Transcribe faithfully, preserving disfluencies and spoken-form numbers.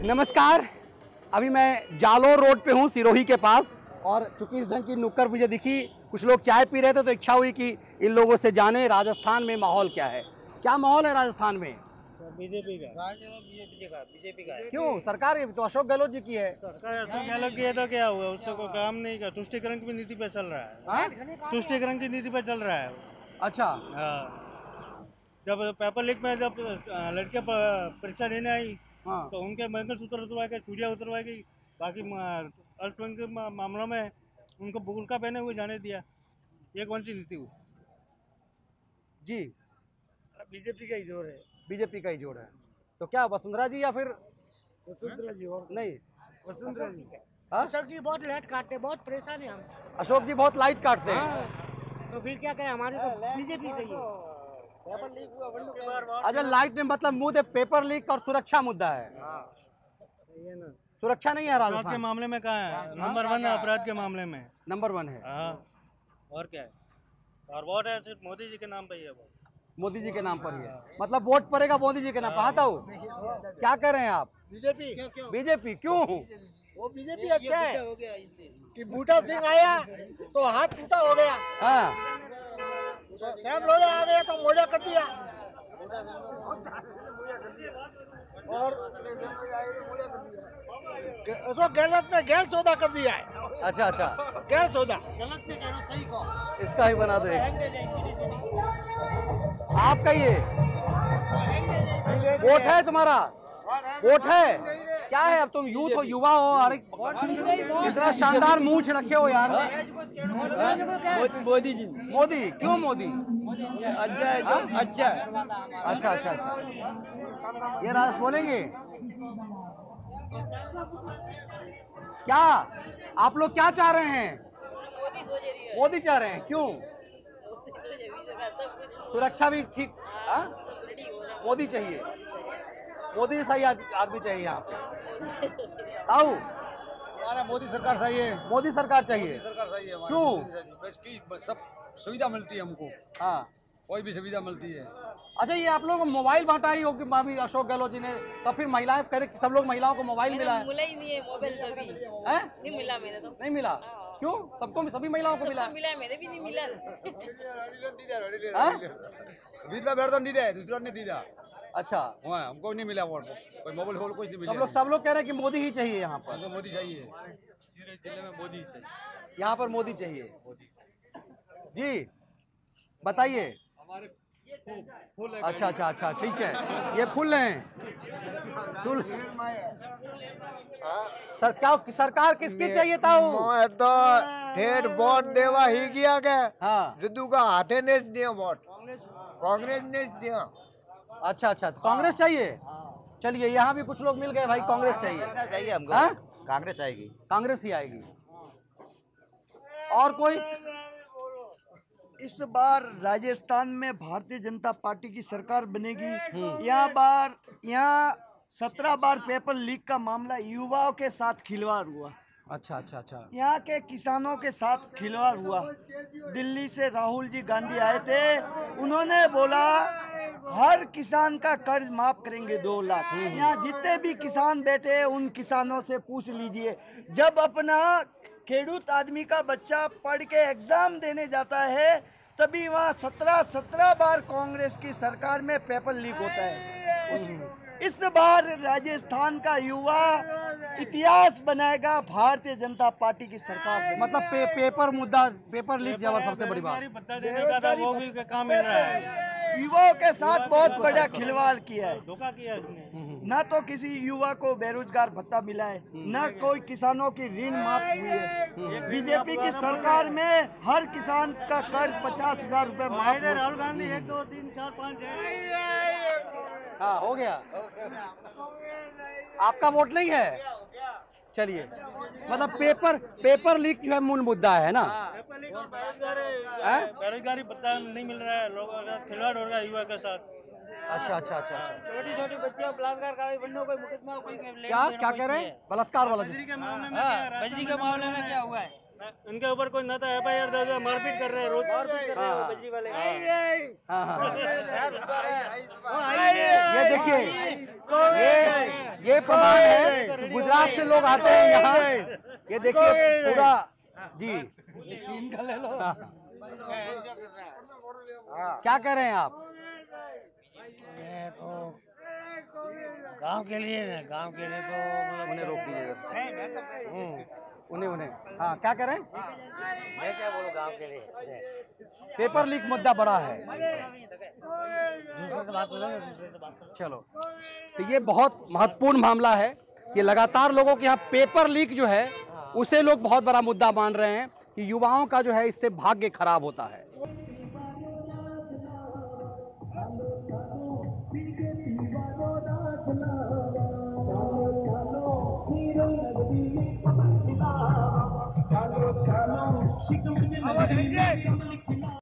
नमस्कार, अभी मैं जालोर रोड पे हूँ सिरोही के पास, और चूंकि इस ढंग की नुक्कड़ मुझे दिखी, कुछ लोग चाय पी रहे थे तो इच्छा हुई कि इन लोगों से जाने राजस्थान में माहौल क्या है। क्या माहौल है राजस्थान में? बीजेपी का बीजेपी का बीजेपी का है। क्यों? सरकार तो अशोक गहलोत जी की है। सरकार अशोक गहलोत की है तो क्या हुआ, उससे कोई काम नहीं का। तुष्टिकरण की नीति पे चल रहा है, तुष्टिकरण की नीति पे चल रहा है। अच्छा, हाँ, जब पेपर लीक में जब लड़कियां परीक्षा देने आई, हाँ, तो उनके मंगलसूत्र उतरवा के, चूड़ियाँ उतरवा के, बाकी अल्पसंख्यक के मामलों में उनको बुर्का पहने हुए जाने दिया। ये कौन सी नीति हुई? जी बीजेपी का ही जोर है। बीजेपी का ही जोड़ है। तो क्या वसुंधरा जी या फिर वसुंधरा जी और नहीं? वसुंधरा जी हाँ? अशोक जी बहुत लाइट काटते, बहुत परेशान है हम। अशोक जी बहुत लाइट काटते हैं। हाँ, तो फिर क्या करें, हमारी तो बीजेपी सही है। अच्छा, लाइट ने मतलब मुंह दे पेपर लीक और सुरक्षा मुद्दा है। ये ना, सुरक्षा नहीं है अपराध के राजस्थान मामले में कहाँ है? नंबर वन है अपराध के मामले में। नंबर वन है। हाँ, और क्या है? और वोट है सिर्फ मोदी जी के नाम पे ही है वो। मोदी जी के नाम पर ही है, मतलब वोट पड़ेगा मोदी जी के नाम। कहा था वो? क्या कह रहे हैं आप? बीजेपी बीजेपी क्यों? वो बीजेपी अच्छा है कि बूटा सिंह आया तो हाथ टूटा हो गया, हाँ, सैम लोढ़े आ गए तो मोजा कर दिया, और अशोक गहलोत ने गैर सौदा कर दिया है। अच्छा अच्छा, गैर सौदा गलत ने कहना सही को इसका ही बना दे। आप कहिए, वोट है तुम्हारा? वोट है क्या है? अब तुम यूथ हो, युवा हो, अरे इतना शानदार मूंछ रखे हो यार। मोदी जी। मोदी क्यों? मोदी अच्छा है तो अच्छा है। अच्छा अच्छा अच्छा, ये राज बोलेंगे क्या? आप लोग क्या चाह रहे हैं? मोदी चाह रहे हैं। क्यों? सुरक्षा भी ठीक, हाँ? मोदी चाहिए, मोदी सही आदमी चाहिए यहाँ पे। आओ, हमारा मोदी सरकार सही है। मोदी सरकार चाहिए। सरकार सही है। क्यों? बस की सब सुविधा मिलती है हमको, हाँ, कोई भी सुविधा मिलती है। अच्छा, ये आप लोगों को मोबाइल बांटा ही होगी भाभी अशोक गहलोत जी ने, तो फिर महिलाएं कह रहे सब लोग महिलाओं को मोबाइल मिला है। मिला ही नहीं है मोबाइल, तभी है? नहीं मिला मैंने तो। नहीं मिला? क्यों? सबको, सभी महिलाओं को मिला है? मिला है, मेरे भी नहीं मिला। विधवा वेतन दी दे, दूसरा ने दी दा। अच्छा, हाँ, हमको नहीं मिला वोट, कोई मोबाइल फोन कुछ नहीं मिला। सब लोग सब लोग कह रहे हैं कि मोदी ही चाहिए यहाँ पर। हमको मोदी चाहिए। जिले में मोदी से यहाँ पर मोदी चाहिए। जी बताइए। अच्छा अच्छा अच्छा, ठीक है, ये फुल हैं फुल। सर क्या सरकार किसकी चाहिए था? वो तो ठेठ वोट देवा ही गया के हाँ, जिद्दू का हाथे ने दिया वोट, कांग्रेस ने दिया। अच्छा अच्छा, तो कांग्रेस चाहिए। चलिए, यहाँ भी कुछ लोग मिल गए भाई, कांग्रेस चाहिए। चाहिए हमको, हाँ? कांग्रेस आएगी। कांग्रेस ही आएगी। और कोई? इस बार राजस्थान में भारतीय जनता पार्टी की सरकार बनेगी। यहाँ बार यहाँ सत्रह बार पेपर लीक का मामला युवाओं के साथ खिलवाड़ हुआ। अच्छा अच्छा अच्छा, यहाँ के किसानों के साथ खिलवाड़ हुआ। दिल्ली से राहुल जी गांधी आए थे, उन्होंने बोला हर किसान का कर्ज माफ करेंगे दो लाख। यहाँ जितने भी किसान बैठे हैं उन किसानों से पूछ लीजिए, जब अपना खेडूत आदमी का बच्चा पढ़ के एग्जाम देने जाता है तभी वहाँ सत्रह सत्रह बार कांग्रेस की सरकार में पेपर लीक होता है। उस इस बार राजस्थान का युवा इतिहास बनाएगा, भारतीय जनता पार्टी की सरकार। मतलब पे, पेपर मुद्दा, पेपर लीक जबर सबसे बड़ी बात। भत्ता देने का था, वो भी काम मिल रहा है। युवाओं के साथ बहुत बड़ा खिलवाड़ किया है। धोखा किया इसने। न तो किसी युवा को बेरोजगार भत्ता मिला है, न कोई किसानों की ऋण माफ हुई है। बीजेपी की सरकार में हर किसान का कर्ज पचास हजार रूपए माफ। राहुल गांधी एक दो तीन चार पाँच हाँ, हो गया। आपका वोट नहीं है? चलिए, मतलब पेपर पेपर लीक जो है मूल मुद्दा है ना। बेरोजगारी भत्ता नहीं मिल रहा है, लोगों का खिलवाड़ हो रहा है युवा के साथ। अच्छा अच्छा अच्छा अच्छा, छोटी छोटी बच्चियां बलात्कार का बनने कोई मुकदमा कोई क्या क्या कह रहे हैं? बलात्कार वाला बजरी के मामले में क्या बजरी के मामले में क्या हुआ है? इनके ऊपर कोई ना तो एफ आई आर दे दे, मारपीट कर रहे हैं, रोज मारपीट कर रहे हैं बजरी वाले। हाँ हाँ, ये देखिए, ये ये प्रमाण है कि गुजरात से लोग आते हैं यहाँ। ये देखिए पूरा जी। इनका ले लो। क्या कह रहे हैं आप? मैं तो गांव के लिए ना, गांव के लिए तो मतलब उन्हें रोक दीजिए। उन्हें उन्हें हाँ क्या कह रहे हैं? मैं क्या बोलूँ गांव के लिए। पेपर लीक मुद्दा बड़ा है। दूसरे से बात हो जाए, दूसरे से बात करो। चलो, तो ये बहुत महत्वपूर्ण मामला है कि लगातार लोगों के यहाँ पेपर लीक जो है उसे लोग बहुत बड़ा मुद्दा मान रहे हैं कि युवाओं का जो है इससे भाग्य खराब होता है। चलो चलो